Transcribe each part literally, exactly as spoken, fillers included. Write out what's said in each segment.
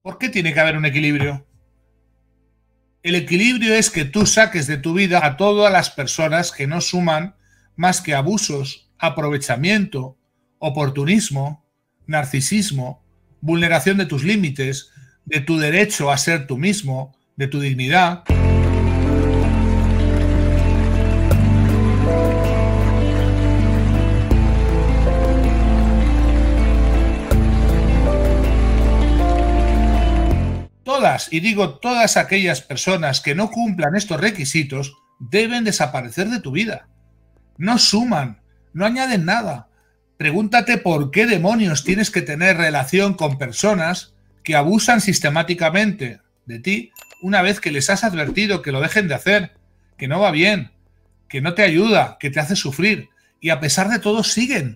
¿Por qué tiene que haber un equilibrio? El equilibrio es que tú saques de tu vida a todas las personas que no suman más que abusos, aprovechamiento, oportunismo, narcisismo, vulneración de tus límites, de tu derecho a ser tú mismo, de tu dignidad. Todas, y digo todas aquellas personas que no cumplan estos requisitos, deben desaparecer de tu vida. No suman, no añaden nada. Pregúntate por qué demonios tienes que tener relación con personas que abusan sistemáticamente de ti una vez que les has advertido que lo dejen de hacer, que no va bien, que no te ayuda, que te hace sufrir, y a pesar de todo siguen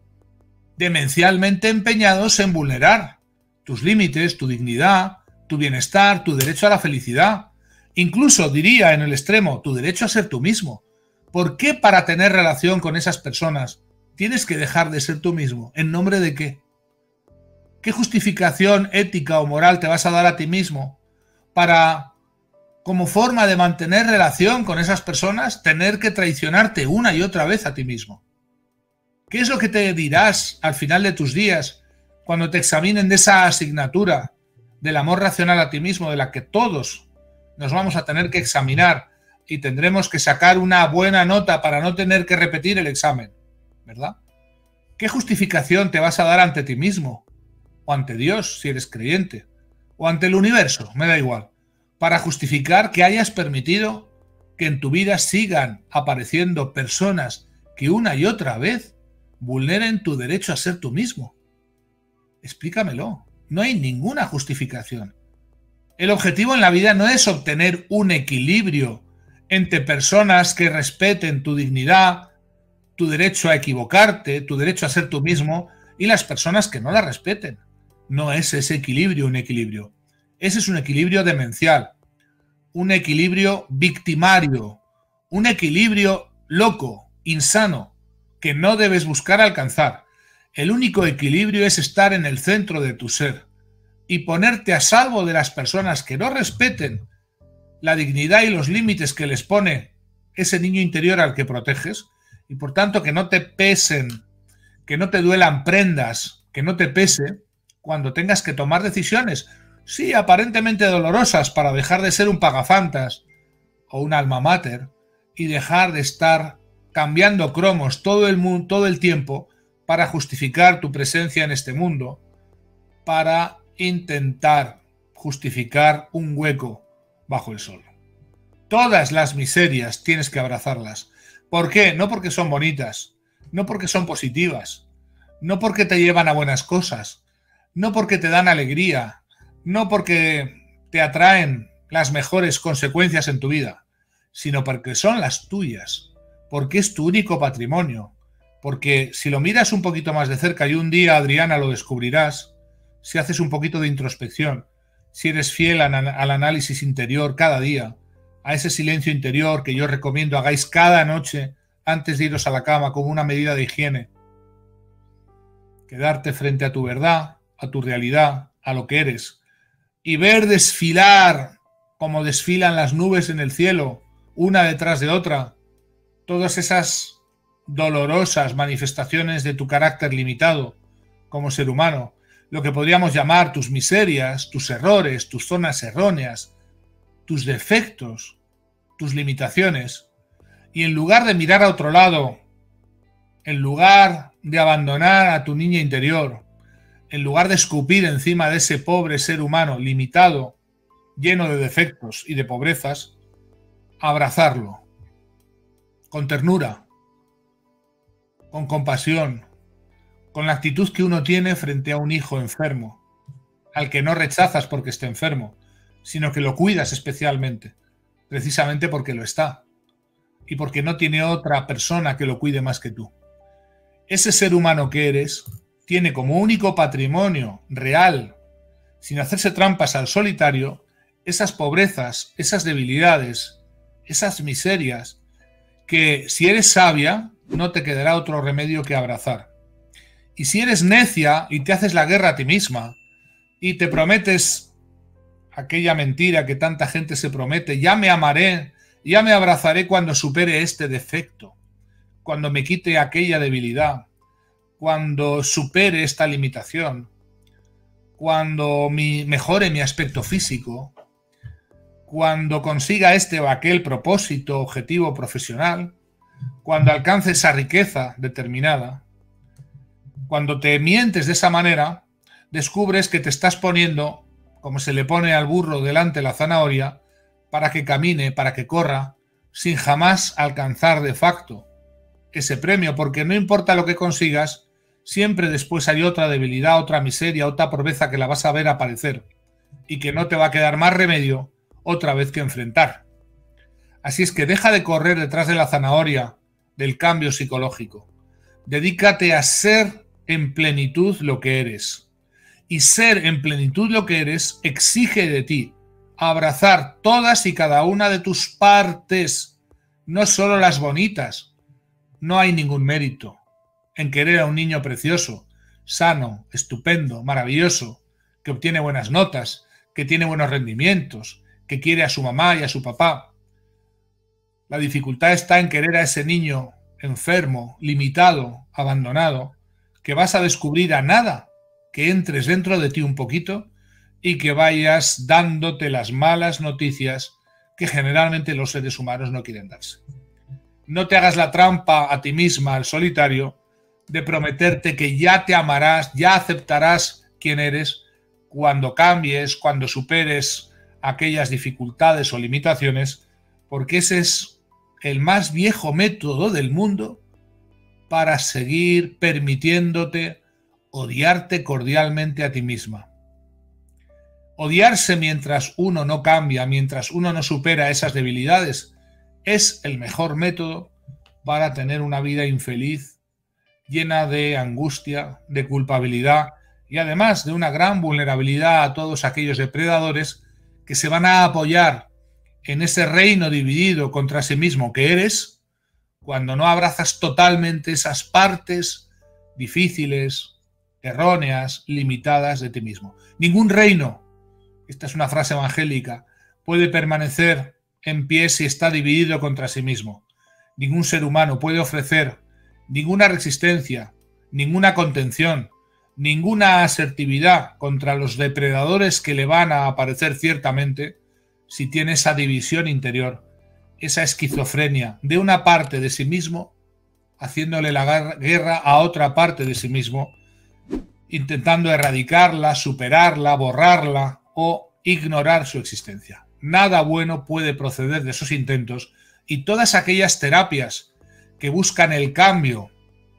demencialmente empeñados en vulnerar tus límites, tu dignidad, tu bienestar, tu derecho a la felicidad. Incluso diría en el extremo, tu derecho a ser tú mismo. ¿Por qué para tener relación con esas personas tienes que dejar de ser tú mismo? ¿En nombre de qué? ¿Qué justificación ética o moral te vas a dar a ti mismo para, como forma de mantener relación con esas personas, tener que traicionarte una y otra vez a ti mismo? ¿Qué es lo que te dirás al final de tus días cuando te examinen de esa asignatura del amor racional a ti mismo, de la que todos nos vamos a tener que examinar y tendremos que sacar una buena nota para no tener que repetir el examen, ¿verdad? ¿Qué justificación te vas a dar ante ti mismo? O ante Dios, si eres creyente, o ante el universo, me da igual, para justificar que hayas permitido que en tu vida sigan apareciendo personas que una y otra vez vulneren tu derecho a ser tú mismo. Explícamelo. No hay ninguna justificación. El objetivo en la vida no es obtener un equilibrio entre personas que respeten tu dignidad, tu derecho a equivocarte, tu derecho a ser tú mismo, y las personas que no la respeten. No es ese equilibrio un equilibrio. Ese es un equilibrio demencial, un equilibrio victimario, un equilibrio loco, insano, que no debes buscar alcanzar. El único equilibrio es estar en el centro de tu ser y ponerte a salvo de las personas que no respeten la dignidad y los límites que les pone ese niño interior al que proteges, y por tanto que no te pesen, que no te duelan prendas, que no te pese cuando tengas que tomar decisiones, sí, aparentemente dolorosas, para dejar de ser un pagafantas o un alma mater y dejar de estar cambiando cromos todo el, mundo, todo el tiempo para justificar tu presencia en este mundo, para intentar justificar un hueco bajo el sol. Todas las miserias tienes que abrazarlas. ¿Por qué? No porque son bonitas, no porque son positivas, no porque te llevan a buenas cosas, no porque te dan alegría, no porque te atraen las mejores consecuencias en tu vida, sino porque son las tuyas, porque es tu único patrimonio. Porque si lo miras un poquito más de cerca, y un día, Adriana, lo descubrirás, si haces un poquito de introspección, si eres fiel al análisis interior cada día, a ese silencio interior que yo recomiendo hagáis cada noche antes de iros a la cama como una medida de higiene. Quedarte frente a tu verdad, a tu realidad, a lo que eres, y ver desfilar como desfilan las nubes en el cielo, una detrás de otra, todas esas dolorosas manifestaciones de tu carácter limitado como ser humano, lo que podríamos llamar tus miserias, tus errores, tus zonas erróneas, tus defectos, tus limitaciones, y en lugar de mirar a otro lado, en lugar de abandonar a tu niña interior, en lugar de escupir encima de ese pobre ser humano limitado, lleno de defectos y de pobrezas, abrazarlo con ternura, con compasión, con la actitud que uno tiene frente a un hijo enfermo, al que no rechazas porque esté enfermo, sino que lo cuidas especialmente, precisamente porque lo está, y porque no tiene otra persona que lo cuide más que tú. Ese ser humano que eres tiene como único patrimonio real, sin hacerse trampas al solitario, esas pobrezas, esas debilidades, esas miserias, que si eres sabia, no te quedará otro remedio que abrazar. Y si eres necia y te haces la guerra a ti misma y te prometes aquella mentira que tanta gente se promete, ya me amaré, ya me abrazaré cuando supere este defecto, cuando me quite aquella debilidad, cuando supere esta limitación, cuando mi, mejore mi aspecto físico, cuando consiga este o aquel propósito, objetivo profesional, cuando alcance esa riqueza determinada. Cuando te mientes de esa manera, descubres que te estás poniendo, como se le pone al burro delante la zanahoria, para que camine, para que corra, sin jamás alcanzar de facto ese premio, porque no importa lo que consigas, siempre después hay otra debilidad, otra miseria, otra pobreza que la vas a ver aparecer y que no te va a quedar más remedio otra vez que enfrentar. Así es que deja de correr detrás de la zanahoria del cambio psicológico. Dedícate a ser en plenitud lo que eres. Y ser en plenitud lo que eres exige de ti abrazar todas y cada una de tus partes, no solo las bonitas. No hay ningún mérito en querer a un niño precioso, sano, estupendo, maravilloso, que obtiene buenas notas, que tiene buenos rendimientos, que quiere a su mamá y a su papá. La dificultad está en querer a ese niño enfermo, limitado, abandonado, que vas a descubrir a nada que entres dentro de ti un poquito y que vayas dándote las malas noticias que generalmente los seres humanos no quieren darse. No te hagas la trampa a ti misma, al solitario, de prometerte que ya te amarás, ya aceptarás quién eres cuando cambies, cuando superes aquellas dificultades o limitaciones, porque ese es el más viejo método del mundo para seguir permitiéndote odiarte cordialmente a ti misma. Odiarse mientras uno no cambia, mientras uno no supera esas debilidades, es el mejor método para tener una vida infeliz, llena de angustia, de culpabilidad y además de una gran vulnerabilidad a todos aquellos depredadores que se van a apoyar en ese reino dividido contra sí mismo que eres, cuando no abrazas totalmente esas partes difíciles, erróneas, limitadas de ti mismo. Ningún reino, esta es una frase evangélica, puede permanecer en pie si está dividido contra sí mismo. Ningún ser humano puede ofrecer ninguna resistencia, ninguna contención, ninguna asertividad contra los depredadores que le van a aparecer ciertamente si tiene esa división interior, esa esquizofrenia de una parte de sí mismo haciéndole la guerra a otra parte de sí mismo, intentando erradicarla, superarla, borrarla o ignorar su existencia. Nada bueno puede proceder de esos intentos y todas aquellas terapias que buscan el cambio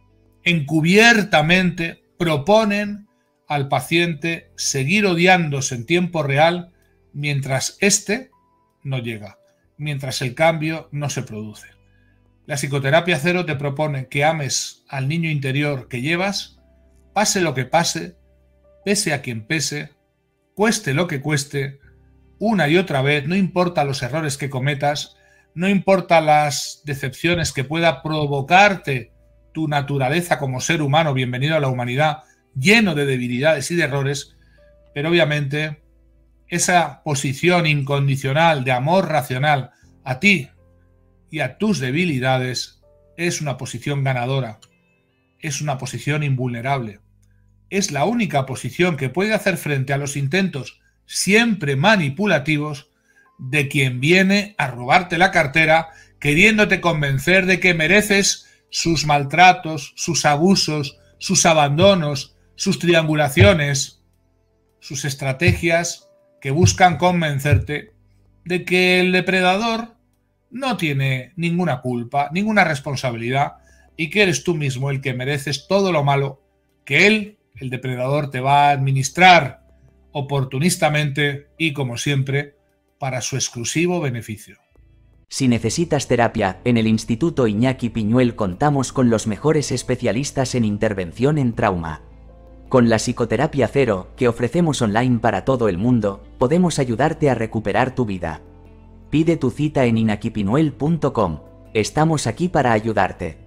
encubiertamente proponen al paciente seguir odiándose en tiempo real mientras éste no llega, mientras el cambio no se produce. La psicoterapia cero te propone que ames al niño interior que llevas, pase lo que pase, pese a quien pese, cueste lo que cueste, una y otra vez, no importa los errores que cometas, no importa las decepciones que pueda provocarte tu naturaleza como ser humano, bienvenido a la humanidad, lleno de debilidades y de errores, pero obviamente esa posición incondicional de amor racional a ti y a tus debilidades es una posición ganadora, es una posición invulnerable. Es la única posición que puede hacer frente a los intentos siempre manipulativos de quien viene a robarte la cartera queriéndote convencer de que mereces sus maltratos, sus abusos, sus abandonos, sus triangulaciones, sus estrategias que buscan convencerte de que el depredador no tiene ninguna culpa, ninguna responsabilidad y que eres tú mismo el que mereces todo lo malo que él, el depredador, te va a administrar oportunistamente y, como siempre, para su exclusivo beneficio. Si necesitas terapia, en el Instituto Iñaki Piñuel contamos con los mejores especialistas en intervención en trauma. Con la psicoterapia cero, que ofrecemos online para todo el mundo, podemos ayudarte a recuperar tu vida. Pide tu cita en inakipinuel punto com. Estamos aquí para ayudarte.